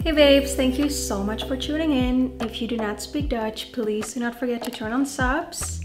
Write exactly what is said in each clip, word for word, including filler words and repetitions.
Hey babes, thank you so much for tuning in. If you do not speak Dutch, please do not forget to turn on subs.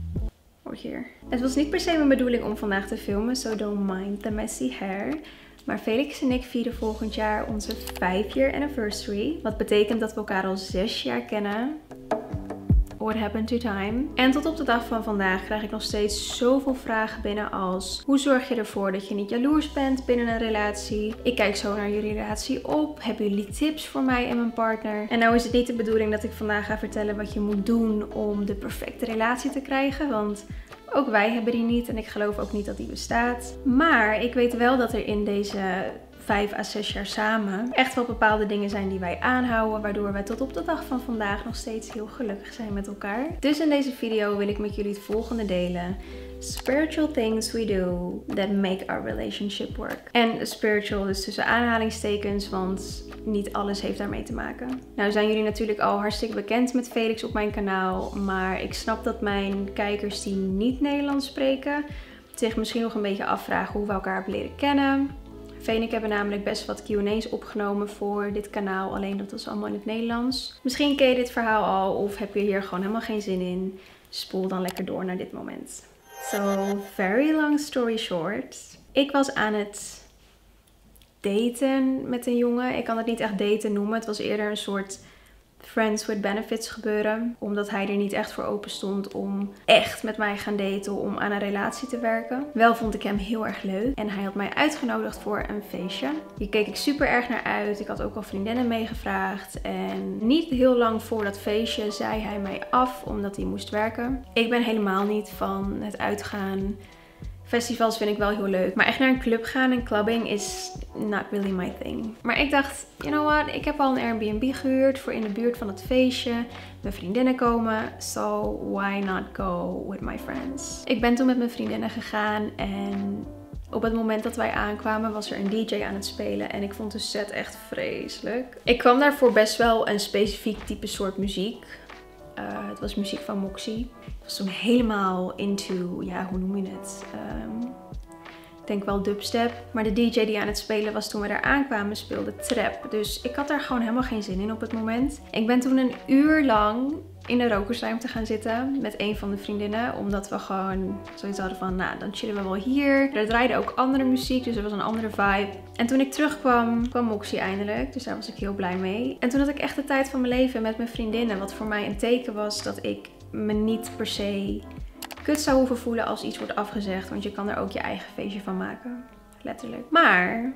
Or here. Het was niet per se mijn bedoeling om vandaag te filmen, so don't mind the messy hair. Maar Felix en ik vieren volgend jaar onze vijf year anniversary. Wat betekent dat we elkaar al zes jaar kennen. What happened to time? En tot op de dag van vandaag krijg ik nog steeds zoveel vragen binnen als: hoe zorg je ervoor dat je niet jaloers bent binnen een relatie? Ik kijk zo naar jullie relatie op. Hebben jullie tips voor mij en mijn partner? En nou is het niet de bedoeling dat ik vandaag ga vertellen wat je moet doen om de perfecte relatie te krijgen. Want ook wij hebben die niet en ik geloof ook niet dat die bestaat. Maar ik weet wel dat er in deze vijf à zes jaar samen echt wel bepaalde dingen zijn die wij aanhouden, waardoor wij tot op de dag van vandaag nog steeds heel gelukkig zijn met elkaar. Dus in deze video wil ik met jullie het volgende delen: spiritual things we do that make our relationship work. En spiritual dus tussen aanhalingstekens, want niet alles heeft daarmee te maken. Nou zijn jullie natuurlijk al hartstikke bekend met Felix op mijn kanaal, maar ik snap dat mijn kijkers die niet Nederlands spreken zich misschien nog een beetje afvragen hoe we elkaar hebben leren kennen. Vee en ik hebben namelijk best wat Q en A's opgenomen voor dit kanaal, alleen dat was allemaal in het Nederlands. Misschien ken je dit verhaal al of heb je hier gewoon helemaal geen zin in. Spoel dan lekker door naar dit moment. So, very long story short. Ik was aan het daten met een jongen. Ik kan het niet echt daten noemen. Het was eerder een soort friends with benefits gebeuren. Omdat hij er niet echt voor open stond om echt met mij gaan daten, om aan een relatie te werken. Wel vond ik hem heel erg leuk. En hij had mij uitgenodigd voor een feestje. Hier keek ik super erg naar uit. Ik had ook al vriendinnen meegevraagd. En niet heel lang voor dat feestje zei hij mij af omdat hij moest werken. Ik ben helemaal niet van het uitgaan. Festivals vind ik wel heel leuk. Maar echt naar een club gaan en clubbing is not really my thing. Maar ik dacht, you know what? Ik heb al een Airbnb gehuurd voor in de buurt van het feestje. Mijn vriendinnen komen. So why not go with my friends? Ik ben toen met mijn vriendinnen gegaan. En op het moment dat wij aankwamen was er een D J aan het spelen. En ik vond de set echt vreselijk. Ik kwam daarvoor best wel een specifiek type soort muziek. Uh, het was muziek van Moxie. Ik was toen helemaal into, ja, hoe noem je het? Um, ik denk wel dubstep. Maar de D J die aan het spelen was toen we daar aankwamen speelde trap. Dus ik had daar gewoon helemaal geen zin in op het moment. Ik ben toen een uur lang in de rokersruimte gaan zitten met een van de vriendinnen. Omdat we gewoon zoiets hadden van, nou, dan chillen we wel hier. Er draaide ook andere muziek, dus er was een andere vibe. En toen ik terugkwam, kwam Moxie eindelijk. Dus daar was ik heel blij mee. En toen had ik echt de tijd van mijn leven met mijn vriendinnen. Wat voor mij een teken was dat ik me niet per se kut zou hoeven voelen als iets wordt afgezegd. Want je kan er ook je eigen feestje van maken. Letterlijk. Maar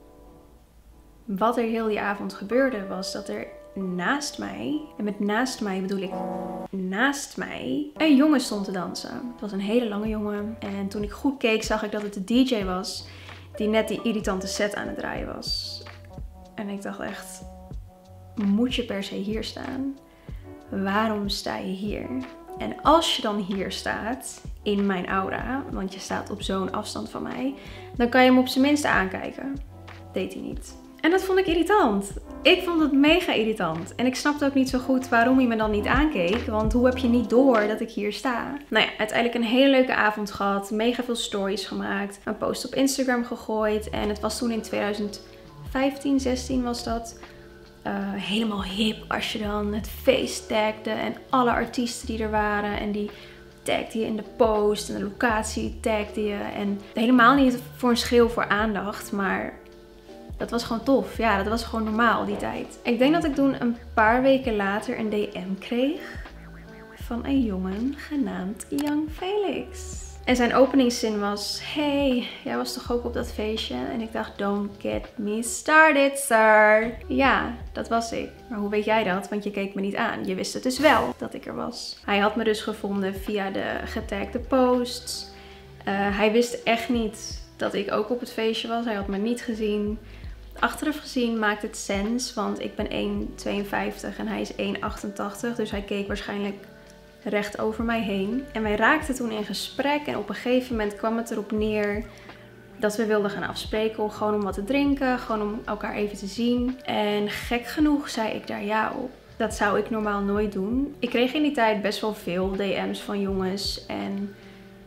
wat er heel die avond gebeurde was dat er naast mij, en met naast mij bedoel ik naast mij, een jongen stond te dansen. Het was een hele lange jongen. En toen ik goed keek zag ik dat het de D J was die net die irritante set aan het draaien was. En ik dacht echt, moet je per se hier staan? Waarom sta je hier? En als je dan hier staat, in mijn aura, want je staat op zo'n afstand van mij, dan kan je hem op zijn minst aankijken. Deed hij niet. En dat vond ik irritant. Ik vond het mega irritant. En ik snapte ook niet zo goed waarom hij me dan niet aankeek. Want hoe heb je niet door dat ik hier sta? Nou ja, uiteindelijk een hele leuke avond gehad. Mega veel stories gemaakt. Een post op Instagram gegooid. En het was toen in twintig vijftien, zestien was dat. Uh, helemaal hip als je dan het feest tagde. En alle artiesten die er waren. En die tagde je in de post. En de locatie tagde je. En helemaal niet voor een schreeuw voor aandacht. Maar dat was gewoon tof. Ja, dat was gewoon normaal die tijd. Ik denk dat ik toen een paar weken later een D M kreeg van een jongen genaamd Young Felix. En zijn openingszin was: hey, jij was toch ook op dat feestje? En ik dacht, don't get me started, sir. Ja, dat was ik. Maar hoe weet jij dat? Want je keek me niet aan. Je wist het dus wel dat ik er was. Hij had me dus gevonden via de getagde posts. Uh, hij wist echt niet dat ik ook op het feestje was. Hij had me niet gezien. Achteraf gezien maakt het sens, want ik ben één komma tweeënvijftig en hij is één komma achtentachtig. Dus hij keek waarschijnlijk recht over mij heen. En wij raakten toen in gesprek en op een gegeven moment kwam het erop neer dat we wilden gaan afspreken. Gewoon om wat te drinken, gewoon om elkaar even te zien. En gek genoeg zei ik daar ja op. Dat zou ik normaal nooit doen. Ik kreeg in die tijd best wel veel D M's van jongens en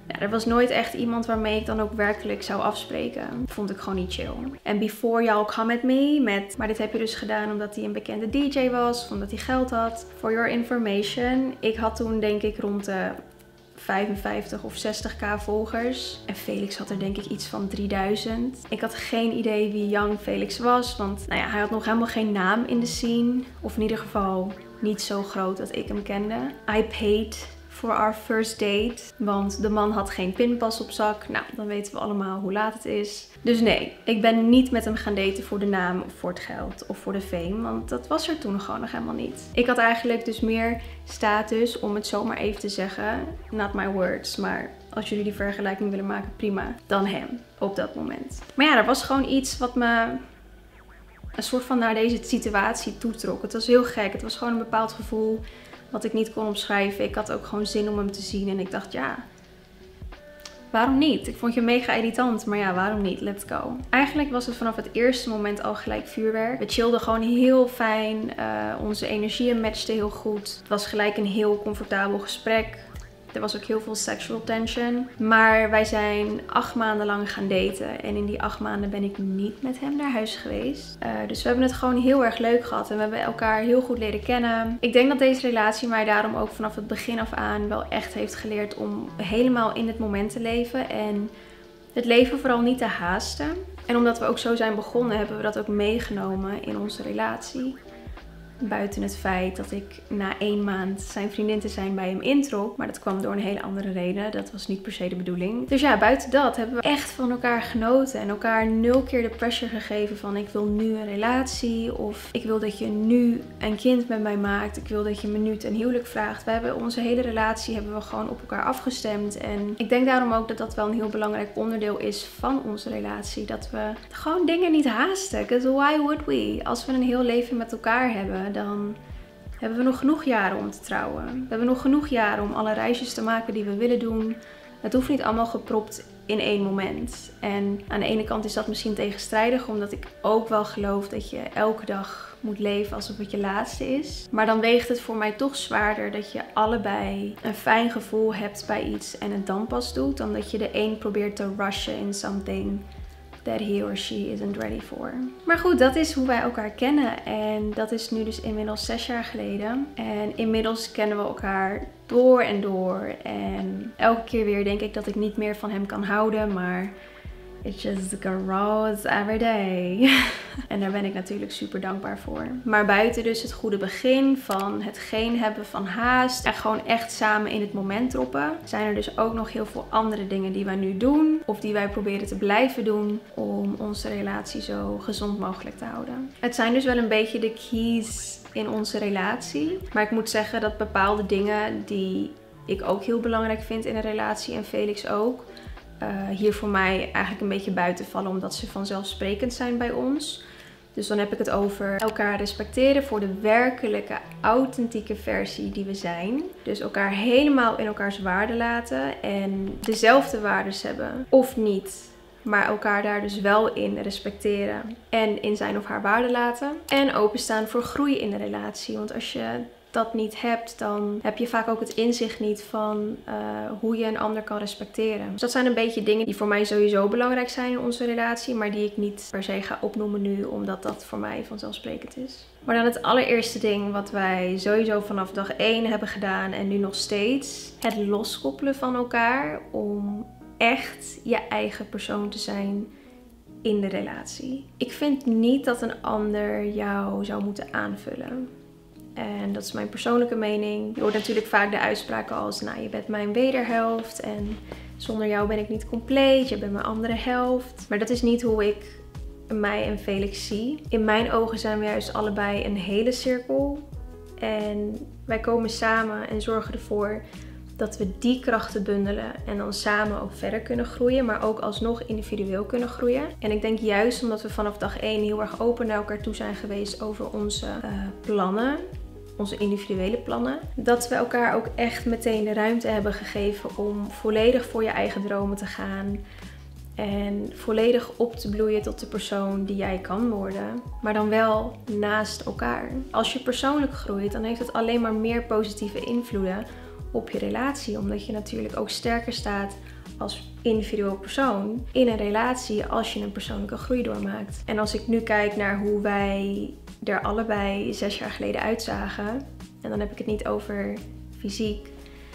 Ja, er was nooit echt iemand waarmee ik dan ook werkelijk zou afspreken. Vond ik gewoon niet chill. En Before Y'all Come At Me met... Maar dit heb je dus gedaan omdat hij een bekende D J was. Of omdat hij geld had. For your information. Ik had toen denk ik rond de vijfenvijftig of zestig k volgers. En Felix had er denk ik iets van drieduizend. Ik had geen idee wie Young Felix was. Want nou ja, hij had nog helemaal geen naam in de scene. Of in ieder geval niet zo groot dat ik hem kende. I paid for our first date. Want de man had geen pinpas op zak. Nou, dan weten we allemaal hoe laat het is. Dus nee, ik ben niet met hem gaan daten voor de naam of voor het geld of voor de fame. Want dat was er toen gewoon nog helemaal niet. Ik had eigenlijk dus meer status, om het zomaar even te zeggen. Not my words, maar als jullie die vergelijking willen maken, prima. Dan hem, op dat moment. Maar ja, er was gewoon iets wat me een soort van naar deze situatie toetrok. Het was heel gek. Het was gewoon een bepaald gevoel wat ik niet kon omschrijven. Ik had ook gewoon zin om hem te zien. En ik dacht, ja, waarom niet? Ik vond je mega irritant, maar ja, waarom niet? Let's go. Eigenlijk was het vanaf het eerste moment al gelijk vuurwerk. We chillden gewoon heel fijn. Uh, onze energieën matchten heel goed. Het was gelijk een heel comfortabel gesprek. Er was ook heel veel sexual tension. Maar wij zijn acht maanden lang gaan daten. En in die acht maanden ben ik niet met hem naar huis geweest. Uh, dus we hebben het gewoon heel erg leuk gehad. En we hebben elkaar heel goed leren kennen. Ik denk dat deze relatie mij daarom ook vanaf het begin af aan wel echt heeft geleerd om helemaal in het moment te leven. En het leven vooral niet te haasten. En omdat we ook zo zijn begonnen, hebben we dat ook meegenomen in onze relatie. Buiten het feit dat ik na één maand zijn vriendin te zijn bij hem introk. Maar dat kwam door een hele andere reden. Dat was niet per se de bedoeling. Dus ja, buiten dat hebben we echt van elkaar genoten. En elkaar nul keer de pressure gegeven van ik wil nu een relatie. Of ik wil dat je nu een kind met mij maakt. Ik wil dat je me nu ten huwelijk vraagt. We hebben onze hele relatie hebben we gewoon op elkaar afgestemd. En ik denk daarom ook dat dat wel een heel belangrijk onderdeel is van onze relatie. Dat we gewoon dingen niet haasten. Because why would we? Als we een heel leven met elkaar hebben, dan hebben we nog genoeg jaren om te trouwen. We hebben nog genoeg jaren om alle reisjes te maken die we willen doen. Het hoeft niet allemaal gepropt in één moment. En aan de ene kant is dat misschien tegenstrijdig, omdat ik ook wel geloof dat je elke dag moet leven alsof het je laatste is. Maar dan weegt het voor mij toch zwaarder dat je allebei een fijn gevoel hebt bij iets en het dan pas doet, dan dat je de een probeert te rushen in something that he or she isn't ready for. Maar goed, dat is hoe wij elkaar kennen. En dat is nu dus inmiddels zes jaar geleden. En inmiddels kennen we elkaar door en door. En elke keer weer denk ik dat ik niet meer van hem kan houden. Maar it just grows every day. En daar ben ik natuurlijk super dankbaar voor. Maar buiten dus het goede begin van het geen hebben van haast. En gewoon echt samen in het moment droppen. Zijn er dus ook nog heel veel andere dingen die wij nu doen. Of die wij proberen te blijven doen. Om onze relatie zo gezond mogelijk te houden. Het zijn dus wel een beetje de keys in onze relatie. Maar ik moet zeggen dat bepaalde dingen die ik ook heel belangrijk vind in een relatie. En Felix ook. Uh, hier voor mij eigenlijk een beetje buiten vallen, omdat ze vanzelfsprekend zijn bij ons. Dus dan heb ik het over elkaar respecteren voor de werkelijke, authentieke versie die we zijn. Dus elkaar helemaal in elkaars waarde laten en dezelfde waardes hebben of niet. Maar elkaar daar dus wel in respecteren en in zijn of haar waarde laten. En openstaan voor groei in de relatie. Want als je dat niet hebt, dan heb je vaak ook het inzicht niet van uh, hoe je een ander kan respecteren. Dus dat zijn een beetje dingen die voor mij sowieso belangrijk zijn in onze relatie, maar die ik niet per se ga opnoemen nu, omdat dat voor mij vanzelfsprekend is. Maar dan het allereerste ding wat wij sowieso vanaf dag één hebben gedaan en nu nog steeds. Het loskoppelen van elkaar om echt je eigen persoon te zijn in de relatie. Ik vind niet dat een ander jou zou moeten aanvullen. En dat is mijn persoonlijke mening. Je hoort natuurlijk vaak de uitspraken als, nou, je bent mijn wederhelft en zonder jou ben ik niet compleet, je bent mijn andere helft. Maar dat is niet hoe ik mij en Felix zie. In mijn ogen zijn we juist allebei een hele cirkel. En wij komen samen en zorgen ervoor dat we die krachten bundelen en dan samen ook verder kunnen groeien, maar ook alsnog individueel kunnen groeien. En ik denk juist omdat we vanaf dag één heel erg open naar elkaar toe zijn geweest over onze uh, plannen, onze individuele plannen, dat we elkaar ook echt meteen de ruimte hebben gegeven om volledig voor je eigen dromen te gaan. En volledig op te bloeien tot de persoon die jij kan worden. Maar dan wel naast elkaar. Als je persoonlijk groeit, dan heeft het alleen maar meer positieve invloeden op je relatie. Omdat je natuurlijk ook sterker staat als individueel persoon in een relatie als je een persoonlijke groei doormaakt. En als ik nu kijk naar hoe wij er allebei zes jaar geleden uitzagen, en dan heb ik het niet over fysiek,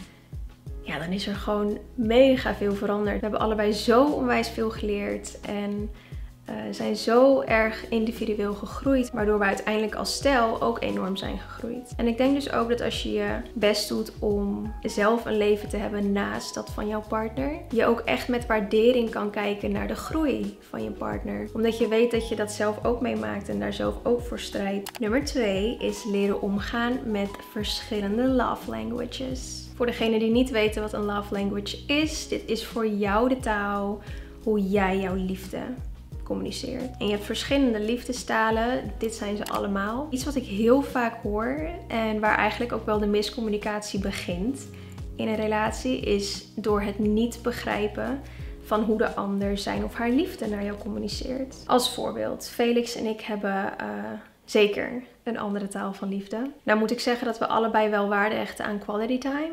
ja, dan is er gewoon mega veel veranderd. We hebben allebei zo onwijs veel geleerd en uh, zijn zo erg individueel gegroeid, waardoor we uiteindelijk als stel ook enorm zijn gegroeid. En ik denk dus ook dat als je je best doet om zelf een leven te hebben naast dat van jouw partner, je ook echt met waardering kan kijken naar de groei van je partner. Omdat je weet dat je dat zelf ook meemaakt en daar zelf ook voor strijdt. Nummer twee is leren omgaan met verschillende love languages. Voor degenen die niet weten wat een love language is, dit is voor jou de taal hoe jij jouw liefde communiceert. En je hebt verschillende liefdestalen, dit zijn ze allemaal. Iets wat ik heel vaak hoor en waar eigenlijk ook wel de miscommunicatie begint in een relatie, is door het niet begrijpen van hoe de ander zijn of haar liefde naar jou communiceert. Als voorbeeld, Felix en ik hebben uh, zeker een andere taal van liefde. Nou moet ik zeggen dat we allebei wel waarde hechten aan quality time.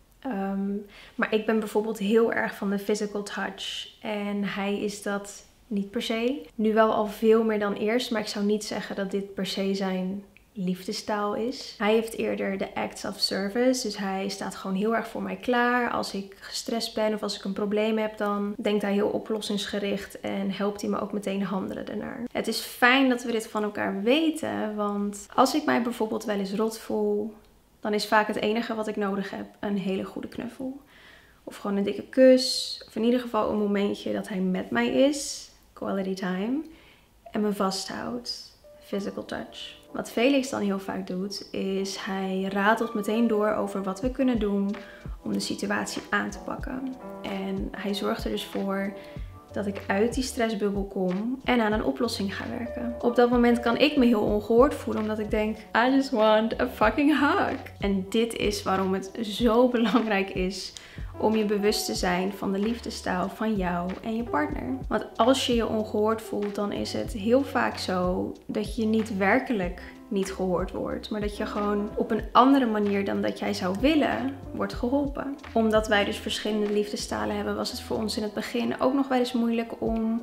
Um, maar ik ben bijvoorbeeld heel erg van de physical touch en hij is dat niet per se. Nu wel al veel meer dan eerst, maar ik zou niet zeggen dat dit per se zijn liefdestaal is. Hij heeft eerder de acts of service, dus hij staat gewoon heel erg voor mij klaar. Als ik gestrest ben of als ik een probleem heb, dan denkt hij heel oplossingsgericht en helpt hij me ook meteen handelen ernaar. Het is fijn dat we dit van elkaar weten, want als ik mij bijvoorbeeld wel eens rot voel, dan is vaak het enige wat ik nodig heb een hele goede knuffel. Of gewoon een dikke kus, of in ieder geval een momentje dat hij met mij is, quality time, en me vasthoudt, physical touch. Wat Felix dan heel vaak doet, is hij ratelt meteen door over wat we kunnen doen om de situatie aan te pakken. En hij zorgt er dus voor dat ik uit die stressbubbel kom en aan een oplossing ga werken. Op dat moment kan ik me heel ongehoord voelen, omdat ik denk, I just want a fucking hug. En dit is waarom het zo belangrijk is om je bewust te zijn van de liefdestaal van jou en je partner. Want als je je ongehoord voelt, dan is het heel vaak zo dat je niet werkelijk niet gehoord wordt, maar dat je gewoon op een andere manier dan dat jij zou willen, wordt geholpen. Omdat wij dus verschillende liefdestalen hebben, was het voor ons in het begin ook nog wel eens moeilijk om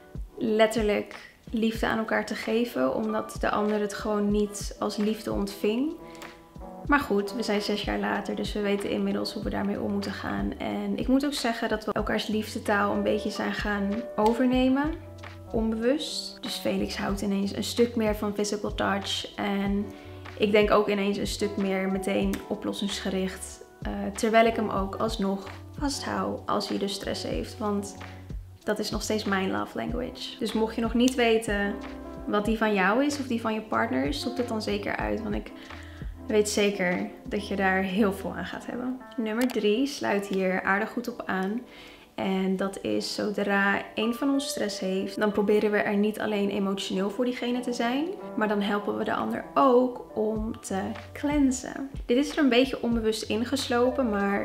letterlijk liefde aan elkaar te geven, omdat de ander het gewoon niet als liefde ontving. Maar goed, we zijn zes jaar later, dus we weten inmiddels hoe we daarmee om moeten gaan. En ik moet ook zeggen dat we elkaars liefdetaal een beetje zijn gaan overnemen, onbewust. Dus Felix houdt ineens een stuk meer van physical touch en ik denk ook ineens een stuk meer meteen oplossingsgericht. Uh, terwijl ik hem ook alsnog vasthoud als hij dus stress heeft, want dat is nog steeds mijn love language. Dus mocht je nog niet weten wat die van jou is of die van je partner is, zoek het dan zeker uit, want ik weet zeker dat je daar heel veel aan gaat hebben. Nummer drie sluit hier aardig goed op aan. En dat is, zodra een van ons stress heeft, dan proberen we er niet alleen emotioneel voor diegene te zijn, maar dan helpen we de ander ook om te cleansen. Dit is er een beetje onbewust ingeslopen, maar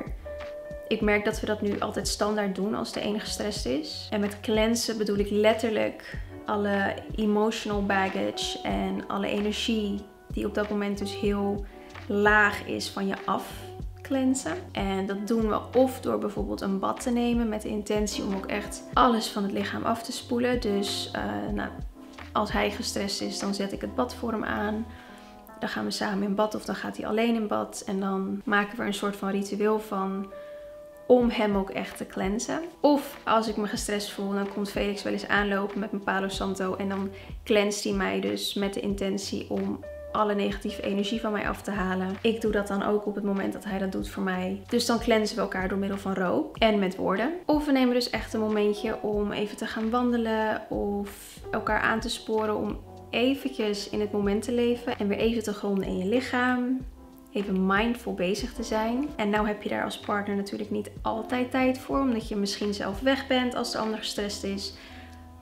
ik merk dat we dat nu altijd standaard doen als de ene gestrest is. En met cleansen bedoel ik letterlijk alle emotional baggage en alle energie die op dat moment dus heel laag is van je af cleansen. En dat doen we of door bijvoorbeeld een bad te nemen met de intentie om ook echt alles van het lichaam af te spoelen. Dus uh, nou, als hij gestrest is, dan zet ik het bad voor hem aan. Dan gaan we samen in bad of dan gaat hij alleen in bad. En dan maken we er een soort van ritueel van om hem ook echt te cleansen. Of als ik me gestrest voel, dan komt Felix wel eens aanlopen met mijn Palo Santo. En dan cleanst hij mij dus met de intentie om alle negatieve energie van mij af te halen. Ik doe dat dan ook op het moment dat hij dat doet voor mij. Dus dan cleansen we elkaar door middel van rook en met woorden. Of we nemen dus echt een momentje om even te gaan wandelen of elkaar aan te sporen om eventjes in het moment te leven en weer even te gronden in je lichaam. Even mindful bezig te zijn. En nou heb je daar als partner natuurlijk niet altijd tijd voor, omdat je misschien zelf weg bent als de ander gestrest is.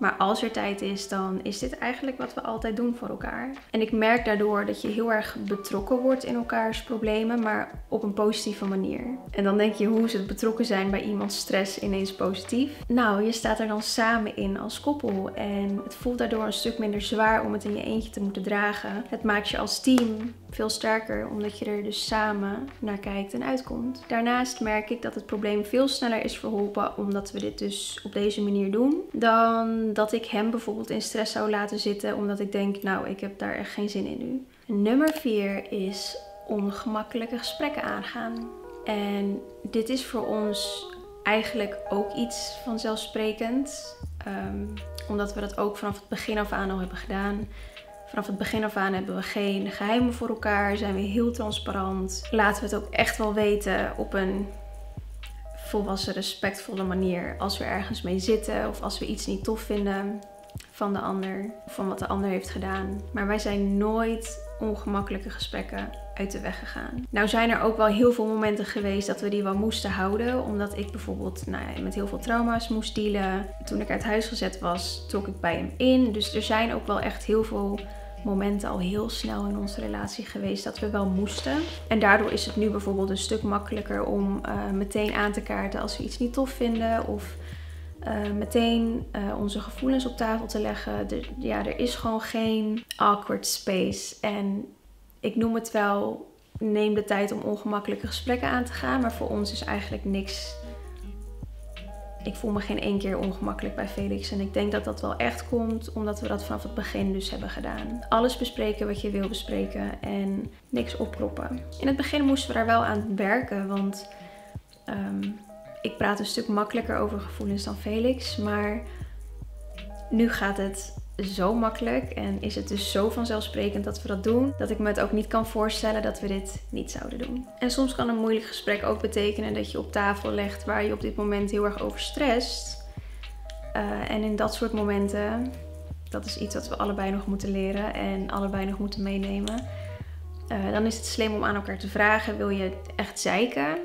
Maar als er tijd is, dan is dit eigenlijk wat we altijd doen voor elkaar. En ik merk daardoor dat je heel erg betrokken wordt in elkaars problemen, maar op een positieve manier. En dan denk je, hoe is het betrokken zijn bij iemands stress ineens positief? Nou, je staat er dan samen in als koppel. En het voelt daardoor een stuk minder zwaar om het in je eentje te moeten dragen. Het maakt je als team veel sterker, omdat je er dus samen naar kijkt en uitkomt. Daarnaast merk ik dat het probleem veel sneller is verholpen, omdat we dit dus op deze manier doen, dan dat ik hem bijvoorbeeld in stress zou laten zitten, omdat ik denk, nou, ik heb daar echt geen zin in nu. Nummer vier is ongemakkelijke gesprekken aangaan. En dit is voor ons eigenlijk ook iets vanzelfsprekend, um, omdat we dat ook vanaf het begin af aan al hebben gedaan. Vanaf het begin af aan hebben we geen geheimen voor elkaar, zijn we heel transparant. Laten we het ook echt wel weten op een volwassen, respectvolle manier als we ergens mee zitten of als we iets niet tof vinden van de ander of van wat de ander heeft gedaan. Maar wij zijn nooit ongemakkelijke gesprekken uit de weg gegaan. Nou zijn er ook wel heel veel momenten geweest dat we die wel moesten houden, omdat ik bijvoorbeeld nou ja, met heel veel trauma's moest dealen. Toen ik uit huis gezet was, trok ik bij hem in. Dus er zijn ook wel echt heel veel momenten al heel snel in onze relatie geweest dat we wel moesten. En daardoor is het nu bijvoorbeeld een stuk makkelijker om uh, meteen aan te kaarten als we iets niet tof vinden of uh, meteen uh, onze gevoelens op tafel te leggen. De, ja, er is gewoon geen awkward space. En ik noem het wel, neem de tijd om ongemakkelijke gesprekken aan te gaan, maar voor ons is eigenlijk niks. Ik voel me geen één keer ongemakkelijk bij Felix en ik denk dat dat wel echt komt omdat we dat vanaf het begin dus hebben gedaan. Alles bespreken wat je wil bespreken en niks opkroppen. In het begin moesten we daar wel aan werken, want um, ik praat een stuk makkelijker over gevoelens dan Felix, maar nu gaat het zo makkelijk en is het dus zo vanzelfsprekend dat we dat doen, dat ik me het ook niet kan voorstellen dat we dit niet zouden doen. En soms kan een moeilijk gesprek ook betekenen dat je op tafel legt waar je op dit moment heel erg over stresst. Uh, en in dat soort momenten, dat is iets wat we allebei nog moeten leren en allebei nog moeten meenemen. Uh, dan is het slim om aan elkaar te vragen, wil je echt zeiken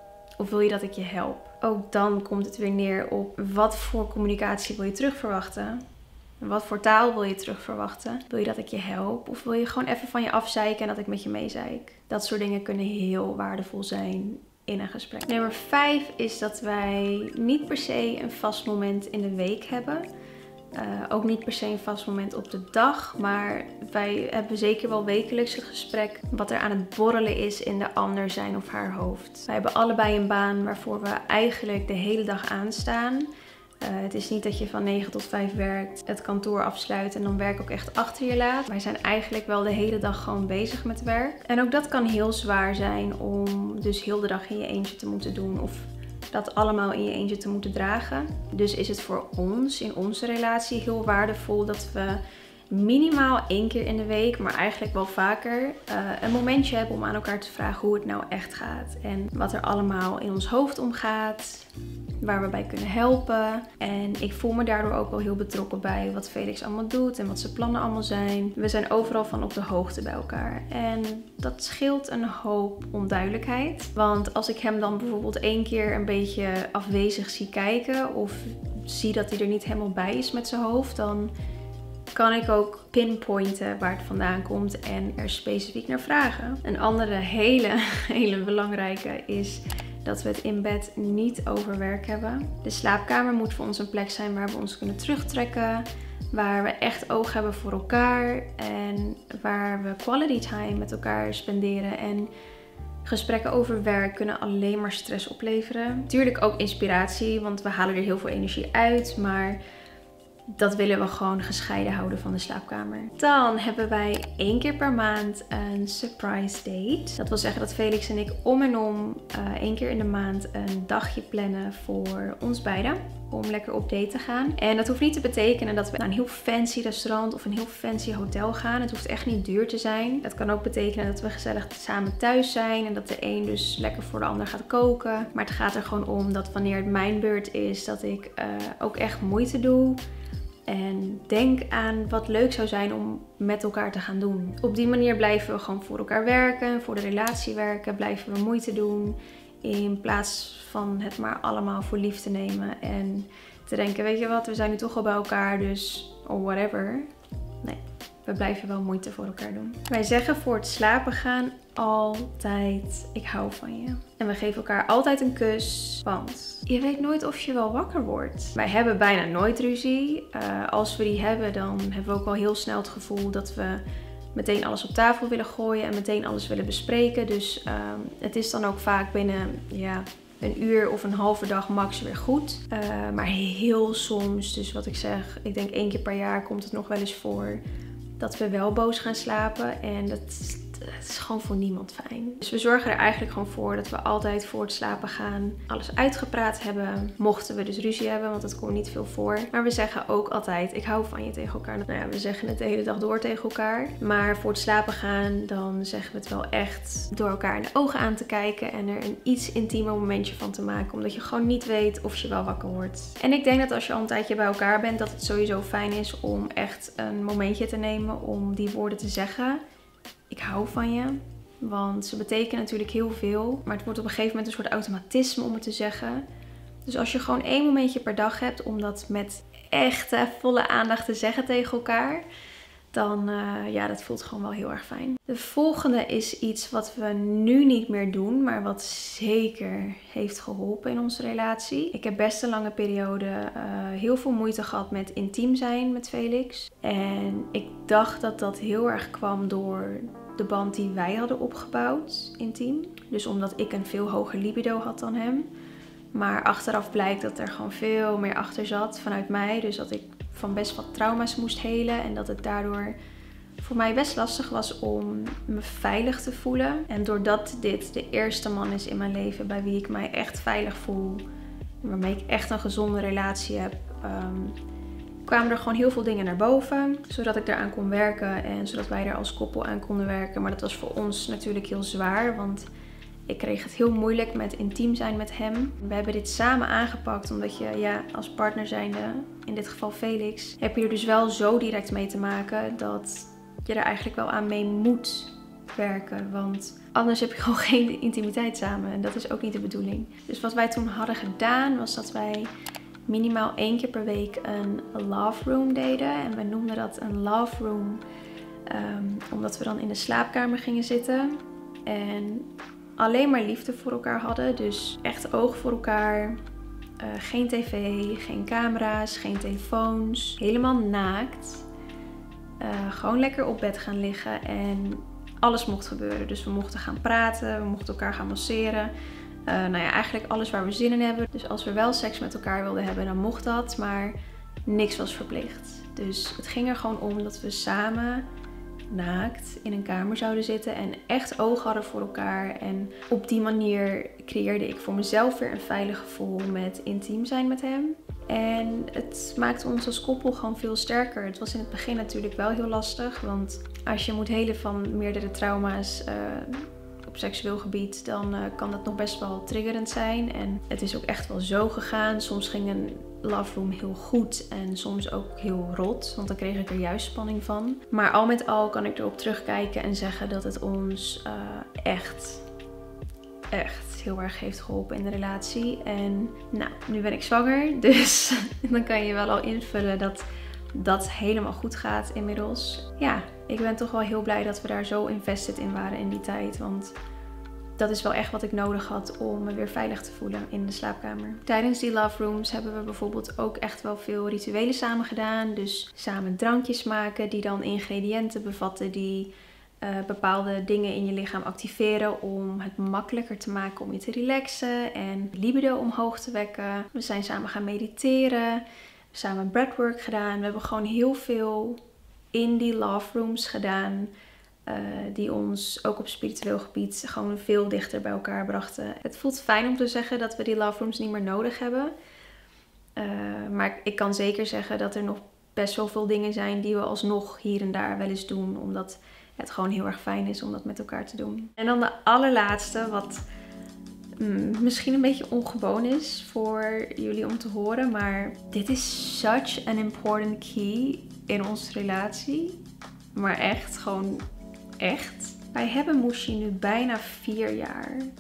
of wil je dat ik je help? Ook dan komt het weer neer op wat voor communicatie wil je terugverwachten? Wat voor taal wil je terug verwachten? Wil je dat ik je help? Of wil je gewoon even van je afzeiken en dat ik met je meezeik? Dat soort dingen kunnen heel waardevol zijn in een gesprek. Nummer vijf is dat wij niet per se een vast moment in de week hebben. Uh, ook niet per se een vast moment op de dag. Maar wij hebben zeker wel wekelijks het gesprek wat er aan het borrelen is in de ander zijn of haar hoofd. Wij hebben allebei een baan waarvoor we eigenlijk de hele dag aanstaan. Uh, het is niet dat je van negen tot vijf werkt, het kantoor afsluit en dan werk ook echt achter je laat. Wij zijn eigenlijk wel de hele dag gewoon bezig met werk. En ook dat kan heel zwaar zijn om dus heel de dag in je eentje te moeten doen of dat allemaal in je eentje te moeten dragen. Dus is het voor ons in onze relatie heel waardevol dat we minimaal één keer in de week, maar eigenlijk wel vaker, uh, een momentje hebben om aan elkaar te vragen hoe het nou echt gaat. En wat er allemaal in ons hoofd omgaat, waar we bij kunnen helpen. En ik voel me daardoor ook wel heel betrokken bij wat Felix allemaal doet en wat zijn plannen allemaal zijn. We zijn overal van op de hoogte bij elkaar. En dat scheelt een hoop onduidelijkheid. Want als ik hem dan bijvoorbeeld één keer een beetje afwezig zie kijken of zie dat hij er niet helemaal bij is met zijn hoofd, dan kan ik ook pinpointen waar het vandaan komt en er specifiek naar vragen. Een andere hele, hele belangrijke is dat we het in bed niet over werk hebben. De slaapkamer moet voor ons een plek zijn waar we ons kunnen terugtrekken, waar we echt oog hebben voor elkaar en waar we quality time met elkaar spenderen. En gesprekken over werk kunnen alleen maar stress opleveren. Natuurlijk ook inspiratie, want we halen er heel veel energie uit, maar dat willen we gewoon gescheiden houden van de slaapkamer. Dan hebben wij één keer per maand een surprise date. Dat wil zeggen dat Felix en ik om en om uh, één keer in de maand een dagje plannen voor ons beiden. Om lekker op date te gaan. En dat hoeft niet te betekenen dat we naar een heel fancy restaurant of een heel fancy hotel gaan. Het hoeft echt niet duur te zijn. Het kan ook betekenen dat we gezellig samen thuis zijn. En dat de een dus lekker voor de ander gaat koken. Maar het gaat er gewoon om dat wanneer het mijn beurt is, dat ik uh, ook echt moeite doe. En denk aan wat leuk zou zijn om met elkaar te gaan doen. Op die manier blijven we gewoon voor elkaar werken, voor de relatie werken, blijven we moeite doen. In plaats van het maar allemaal voor lief te nemen en te denken, weet je wat, we zijn nu toch al bij elkaar, dus or whatever. Nee, we blijven wel moeite voor elkaar doen. Wij zeggen voor het slapen gaan altijd, ik hou van je. En we geven elkaar altijd een kus, want je weet nooit of je wel wakker wordt. Wij hebben bijna nooit ruzie. Uh, als we die hebben, dan hebben we ook wel heel snel het gevoel dat we meteen alles op tafel willen gooien en meteen alles willen bespreken. Dus uh, het is dan ook vaak binnen, ja, een uur of een halve dag max weer goed. Uh, maar heel soms, dus wat ik zeg, ik denk één keer per jaar komt het nog wel eens voor dat we wel boos gaan slapen. En dat, dat is gewoon voor niemand fijn. Dus we zorgen er eigenlijk gewoon voor dat we altijd voor het slapen gaan alles uitgepraat hebben. Mochten we dus ruzie hebben, want dat komt niet veel voor. Maar we zeggen ook altijd, ik hou van je tegen elkaar. Nou ja, we zeggen het de hele dag door tegen elkaar. Maar voor het slapen gaan, dan zeggen we het wel echt door elkaar in de ogen aan te kijken. En er een iets intiemer momentje van te maken. Omdat je gewoon niet weet of je wel wakker wordt. En ik denk dat als je al een tijdje bij elkaar bent, dat het sowieso fijn is om echt een momentje te nemen om die woorden te zeggen. Ik hou van je. Want ze betekenen natuurlijk heel veel. Maar het wordt op een gegeven moment een soort automatisme om het te zeggen. Dus als je gewoon één momentje per dag hebt om dat met echte volle aandacht te zeggen tegen elkaar. Dan, uh, ja, dat voelt gewoon wel heel erg fijn. De volgende is iets wat we nu niet meer doen, maar wat zeker heeft geholpen in onze relatie. Ik heb best een lange periode uh, heel veel moeite gehad met intiem zijn met Felix. En ik dacht dat dat heel erg kwam door de band die wij hadden opgebouwd, intiem. Dus omdat ik een veel hoger libido had dan hem. Maar achteraf blijkt dat er gewoon veel meer achter zat vanuit mij. Dus dat ik van best wat trauma's moest helen. En dat het daardoor voor mij best lastig was om me veilig te voelen. En doordat dit de eerste man is in mijn leven bij wie ik mij echt veilig voel. Waarmee ik echt een gezonde relatie heb. Um, kwamen er gewoon heel veel dingen naar boven. Zodat ik daaraan kon werken. En zodat wij er als koppel aan konden werken. Maar dat was voor ons natuurlijk heel zwaar. Want ik kreeg het heel moeilijk met intiem zijn met hem. We hebben dit samen aangepakt omdat je, ja, als partner zijnde, in dit geval Felix, heb je er dus wel zo direct mee te maken dat je er eigenlijk wel aan mee moet werken. Want anders heb je gewoon geen intimiteit samen en dat is ook niet de bedoeling. Dus wat wij toen hadden gedaan was dat wij minimaal één keer per week een love room deden. En we noemden dat een love room um, omdat we dan in de slaapkamer gingen zitten en alleen maar liefde voor elkaar hadden. Dus echt oog voor elkaar. Uh, geen tv, geen camera's, geen telefoons. Helemaal naakt. Uh, gewoon lekker op bed gaan liggen. En alles mocht gebeuren. Dus we mochten gaan praten. We mochten elkaar gaan masseren. Uh, nou ja, eigenlijk alles waar we zin in hebben. Dus als we wel seks met elkaar wilden hebben, dan mocht dat. Maar niks was verplicht. Dus het ging er gewoon om dat we samen naakt in een kamer zouden zitten en echt oog hadden voor elkaar. En op die manier creëerde ik voor mezelf weer een veilig gevoel met intiem zijn met hem. En het maakte ons als koppel gewoon veel sterker. Het was in het begin natuurlijk wel heel lastig, want als je moet helen van meerdere trauma's uh, op seksueel gebied, dan uh, kan dat nog best wel triggerend zijn. En het is ook echt wel zo gegaan. Soms ging een love room heel goed en soms ook heel rot, want dan kreeg ik er juist spanning van. Maar al met al kan ik erop terugkijken en zeggen dat het ons uh, echt, echt heel erg heeft geholpen in de relatie. En nou, nu ben ik zwanger, dus dan kan je wel al invullen dat dat helemaal goed gaat inmiddels. Ja, ik ben toch wel heel blij dat we daar zo invested in waren in die tijd, want dat is wel echt wat ik nodig had om me weer veilig te voelen in de slaapkamer. Tijdens die love rooms hebben we bijvoorbeeld ook echt wel veel rituelen samen gedaan. Dus samen drankjes maken die dan ingrediënten bevatten die uh, bepaalde dingen in je lichaam activeren om het makkelijker te maken om je te relaxen en libido omhoog te wekken. We zijn samen gaan mediteren, samen breathwork gedaan. We hebben gewoon heel veel in die love rooms gedaan. Uh, die ons ook op spiritueel gebied gewoon veel dichter bij elkaar brachten. Het voelt fijn om te zeggen dat we die love rooms niet meer nodig hebben. Uh, maar ik kan zeker zeggen dat er nog best wel veel dingen zijn die we alsnog hier en daar wel eens doen. Omdat het gewoon heel erg fijn is om dat met elkaar te doen. En dan de allerlaatste, wat mm, misschien een beetje ongewoon is voor jullie om te horen. Maar dit is such an important key in onze relatie. Maar echt gewoon... Echt. Wij hebben Mushi nu bijna vier jaar.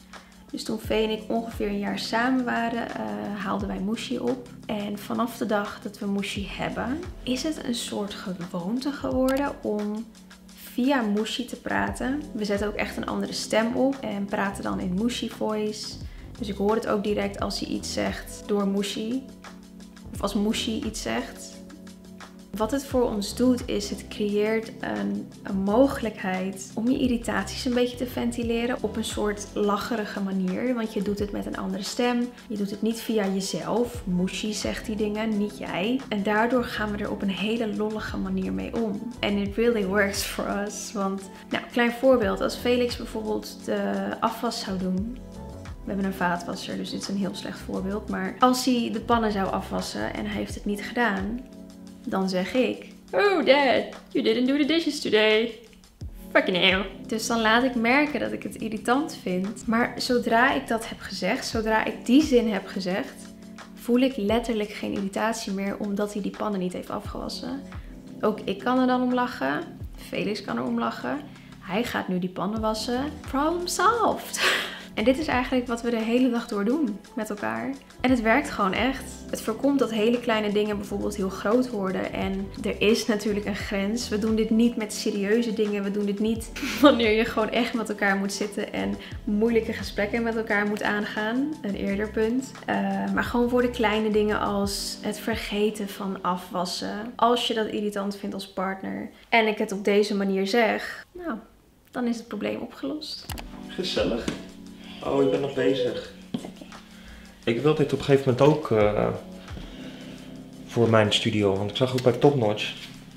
Dus toen Vee en ik ongeveer een jaar samen waren, uh, haalden wij Mushi op. En vanaf de dag dat we Mushi hebben, is het een soort gewoonte geworden om via Mushi te praten. We zetten ook echt een andere stem op en praten dan in Mushi voice. Dus ik hoor het ook direct als hij iets zegt door Mushi. Of als Mushi iets zegt. Wat het voor ons doet is, het creëert een, een mogelijkheid om je irritaties een beetje te ventileren op een soort lacherige manier. Want je doet het met een andere stem. Je doet het niet via jezelf. Mushi zegt die dingen, niet jij. En daardoor gaan we er op een hele lollige manier mee om. En it really works for us. Want, nou, klein voorbeeld. Als Felix bijvoorbeeld de afwas zou doen. We hebben een vaatwasser, dus dit is een heel slecht voorbeeld. Maar als hij de pannen zou afwassen en hij heeft het niet gedaan, dan zeg ik: "Oh dad, you didn't do the dishes today. Fucking hell." Dus dan laat ik merken dat ik het irritant vind. Maar zodra ik dat heb gezegd, zodra ik die zin heb gezegd, voel ik letterlijk geen irritatie meer omdat hij die pannen niet heeft afgewassen. Ook ik kan er dan om lachen. Felix kan er om lachen. Hij gaat nu die pannen wassen. Problem solved. En dit is eigenlijk wat we de hele dag door doen met elkaar. En het werkt gewoon echt. Het voorkomt dat hele kleine dingen bijvoorbeeld heel groot worden. En er is natuurlijk een grens. We doen dit niet met serieuze dingen. We doen dit niet wanneer je gewoon echt met elkaar moet zitten en moeilijke gesprekken met elkaar moet aangaan. Een eerder punt. Uh, maar gewoon voor de kleine dingen als het vergeten van afwassen. Als je dat irritant vindt als partner en ik het op deze manier zeg, nou, dan is het probleem opgelost. Gezellig. Oh, ik ben nog bezig. Ik wil dit op een gegeven moment ook uh, voor mijn studio, want ik zag ook bij Top Notch.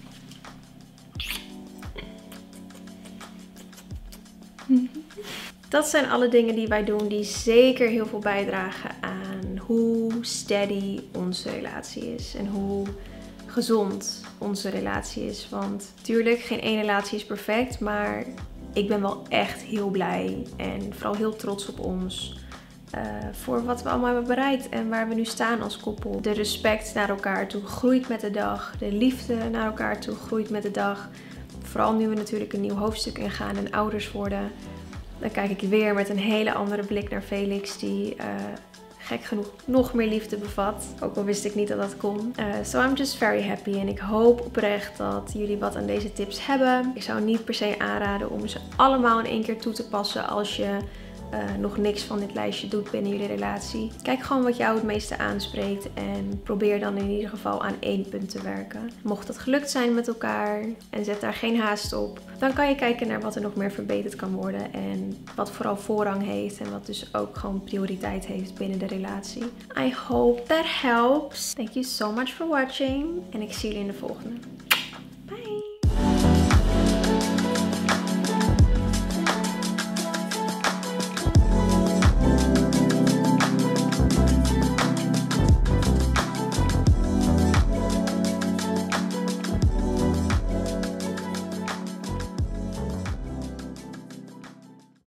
Dat zijn alle dingen die wij doen die zeker heel veel bijdragen aan hoe steady onze relatie is en hoe gezond onze relatie is. Want natuurlijk, geen één relatie is perfect, maar ik ben wel echt heel blij en vooral heel trots op ons. Uh, voor wat we allemaal hebben bereikt en waar we nu staan als koppel. De respect naar elkaar toe groeit met de dag. De liefde naar elkaar toe groeit met de dag. Vooral nu we natuurlijk een nieuw hoofdstuk ingaan en ouders worden. Dan kijk ik weer met een hele andere blik naar Felix, die uh, gek genoeg nog meer liefde bevat. Ook al wist ik niet dat dat kon. Uh, so I'm just very happy. En ik hoop oprecht dat jullie wat aan deze tips hebben. Ik zou niet per se aanraden om ze allemaal in één keer toe te passen als je uh, nog niks van dit lijstje doet binnen jullie relatie. Kijk gewoon wat jou het meeste aanspreekt en probeer dan in ieder geval aan één punt te werken. Mocht dat gelukt zijn met elkaar en zet daar geen haast op, dan kan je kijken naar wat er nog meer verbeterd kan worden en wat vooral voorrang heeft en wat dus ook gewoon prioriteit heeft binnen de relatie. I hope that helps. Thank you so much for watching en ik zie jullie in de volgende.